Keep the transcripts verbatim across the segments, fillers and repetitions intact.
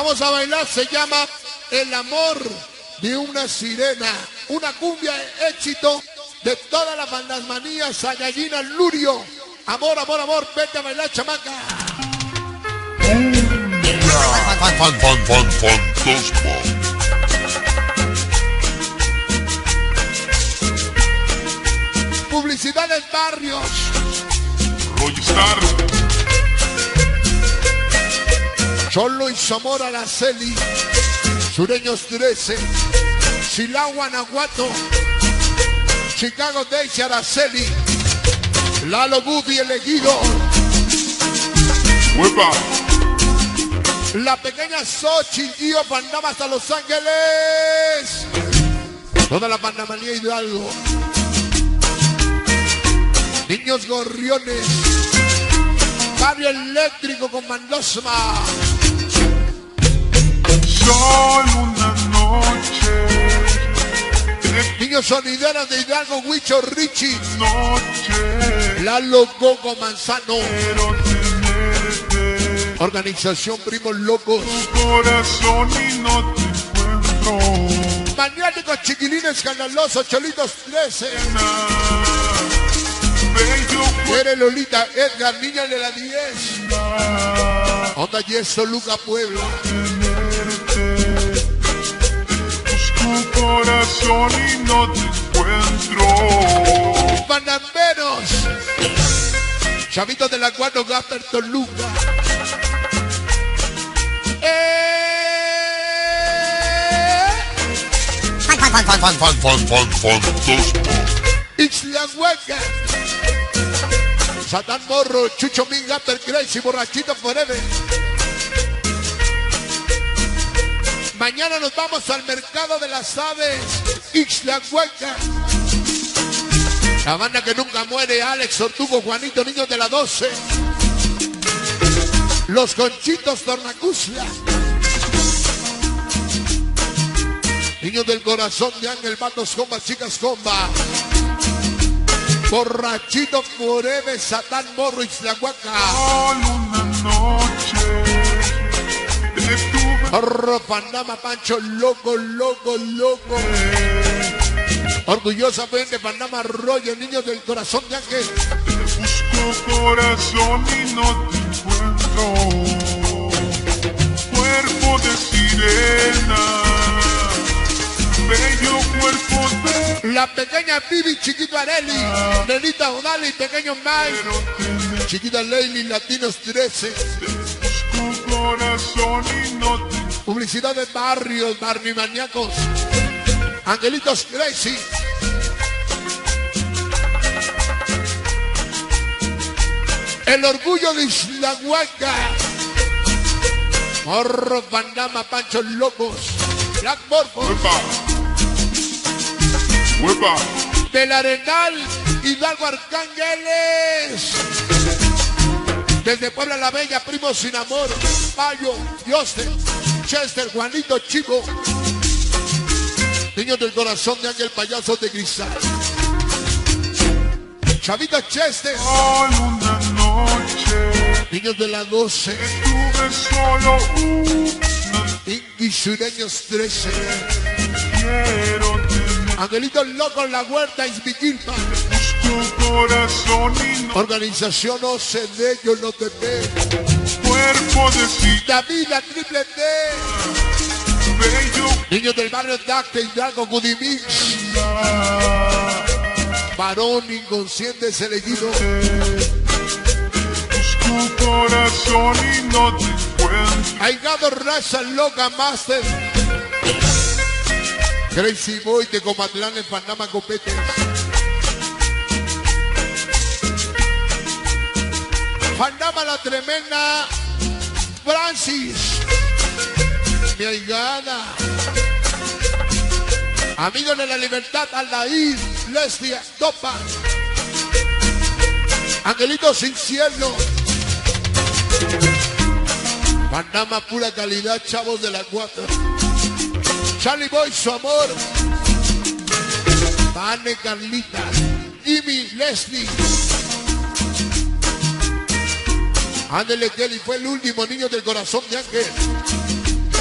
Vamos a bailar, se llama El amor de una sirena. Una cumbia éxito de todas las bandasmanías, Sayayina Lurio. Amor, amor, amor, vete a bailar, chamaca. Fan, fan, fan, fan, fantasma. Publicidades barrios. Roystar. Cholo y Zamora Araceli. Sureños trece. Silao, Guanajuato. Chicago Daisy Araceli. Lalo Bubi elegido. ¡Huepa! La pequeña Xochitl, Gio Pandama hasta Los Ángeles. Toda la Pandamanía Hidalgo. Niños Gorriones. Barrio Eléctrico con Mandosma. Solo una noche. Niños Sonideros de Hidalgo, Huicho Richie. Noche. Lalo Coco Manzano. Quiero tenerte. Organización Primos Locos. Tu corazón y no te encuentro. Maniáticos Chiquilines Escandalosos, Cholitos trece. Bello Eres Lolita, Edgar, niña de la diez. Onda Yeso, Luca, Puebla. tenerte. Busco corazón y no te encuentro. Panamberos. Chavitos de la cuatro, Gasper, Toluca. Eh. Fan, fan, fan, fan, fan, fan, fan, fantasma. Ixla Hueca. Satán Morro, Chucho Min, Gasper, Crazy, Borrachito Forever. Mañana nos vamos al mercado de las aves. Ixla Hueca. La banda que nunca muere, Alex Ortugo, Juanito, niños de la doce. Los Conchitos Tornacuzla. Niños del corazón de Ángel, Vatos Comba, Chicas Comba. Borrachito Forever, Satán Morro, Ixtlahuaca. Solo una noche. Te tuve. Orro, Panama, Pancho, loco, loco, loco. Orgullosamente Panama Arroyo, niños del corazón de Ángel. Busco corazón y no te encuentro. Cuerpo de sirena. Bello cuerpo de. La pequeña Bibi, chiquito Areli. Nenita Odali, pequeño Mike. Chiquita Leili, Latinos trece. Busco corazón y no te encuentro. Publicidad de barrios, barnimaniacos. Angelitos Crazy. El orgullo de Ixtlahuaca. Morro, Panama, Pancho Locos. Black Morpho. ¡Huepa! ¡Huepa! Del Arenal, Hidalgo Arcángeles. Desde Puebla la Bella, Primo Sin Amor. Payo, Yoster, Chester, Juanito Chico. Niños del corazón de Ángel, Payasos de Cristal. Chavita Chester. Solo una noche. Niños de la doce. Estuve solo una. Inky Sureños trece. Quiero tener. Angelitos Locos, La Huerta, Izmiquilpa. Busco corazón y no. Organización O C D, yo no te veo. Cuerpo de sirena. David, la triple T. Bello. Niños del barrio Dacte, Hidalgo, Gudimix. Varón inconsciente es elegido. Busco corazón y no te encuentro. Aigado Raza Loca Master. Crazy Boy de Comatlán en Panamá, Copetes. Panamá la tremenda. Francis. Mi aigada. Amigos de la Libertad, Alair, Leslie, Topa. Angelito Sin Cielo. Panamá pura calidad, chavos de la cuatro. Charlie Boy, su amor. Vane, Carlita. Jimmy, Leslie. Ándele Kelly, fue el último niño del corazón de Ángel.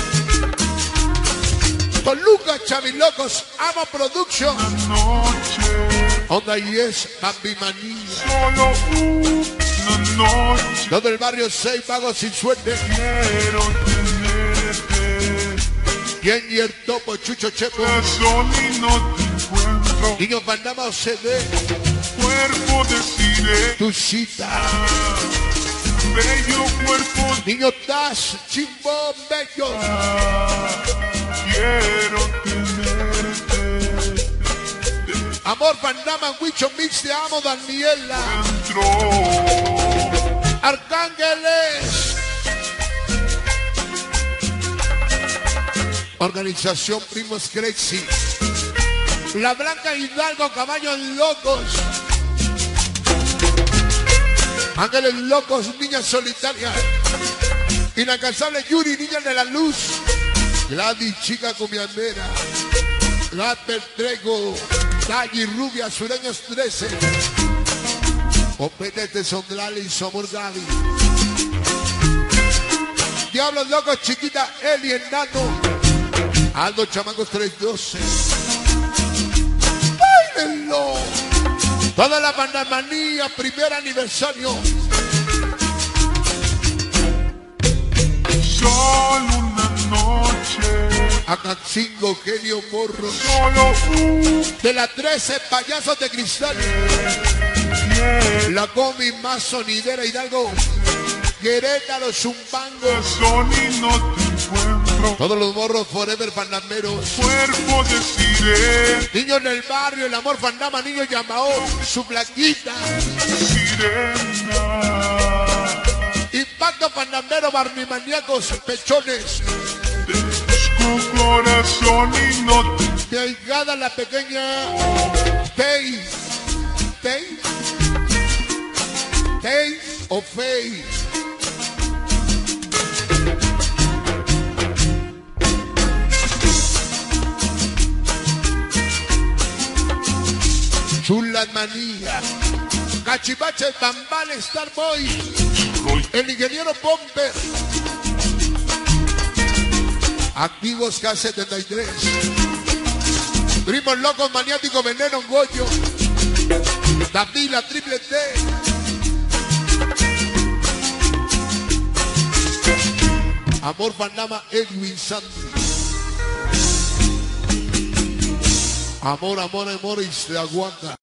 Toluca, Chavilocos, Amo Production. Noche, Onda y es Bambi Manía. solo una noche. Todo el barrio seis pagos sin suerte. Quiero tenerte. Quien y el topo, Chucho Chepo. Corazón y no te encuentro. Niños Bandama O C D. Cuerpo de sirena. Tu cita. Bello cuerpo. Niño Das, Chimbo Bello. Quiero tenerte. Amor Bandama, Huicho Mix, te amo, Daniela. Dentro. Arcángeles. Organización Primos Crazy. La Blanca Hidalgo, Caballos Locos. Ángeles Locos, Niñas Solitarias. Inalcanzable Yuri, Niña de la Luz. Gladys, Chica Cumiandera. Gatper Trego. Talli Rubia, Sureños trece. Opetete Sondrale y su amor Gaby. Diablos Locos, Chiquita Eli Enano. Aldo Chamacos trescientos doce. ¡Báilenlo! Toda la Pandamanía, primer aniversario. Solo una noche. Acaxingo, Genio Morro. Solo una. De la trece, Payasos de Cristal. La Comi, más sonidera Hidalgo. Querétaro, Zumbango. Corazón y no te encuentro. Todos los morros forever pandameros. Cuerpo de sirena. Niños del barrio, el amor Fandama, niño Yamao, su plaquita. Sirena. Impacto Pandamero, Barnimaniacos, Pechones. Te busco corazón y no te. Delgada la pequeña Tei. Tei. Tei o Fei. Chulas Manía. Cachivache, Bambal, Starboy. El ingeniero Bomber. Activos K setenta y tres. Primos Locos, Maniático, Veneno, Goyo. David, la triple T. Amor Panama, Edwin Sandy. Amor, amor, amor y se aguanta.